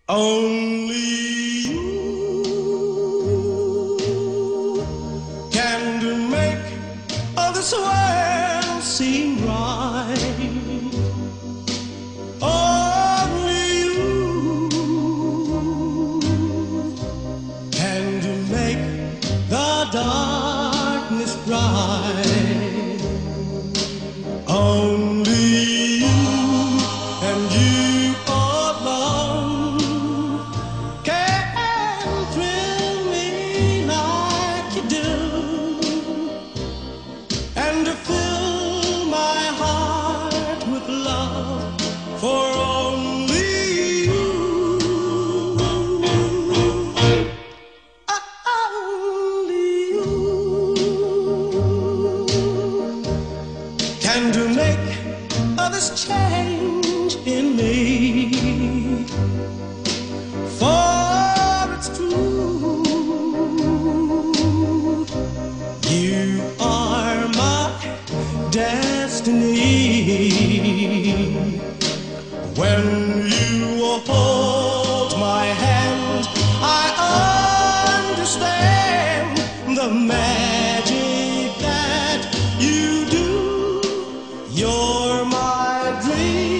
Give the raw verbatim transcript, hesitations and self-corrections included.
Only you can do make all this world seem right. Only you can do make the darkness bright. Only you and you alone can thrill me like you do, and to fill my heart with love for only you. Only you can to make all this change in me. For it's true, you are my destiny. When you hold my hand, I understand the magic that you do. You're my dream.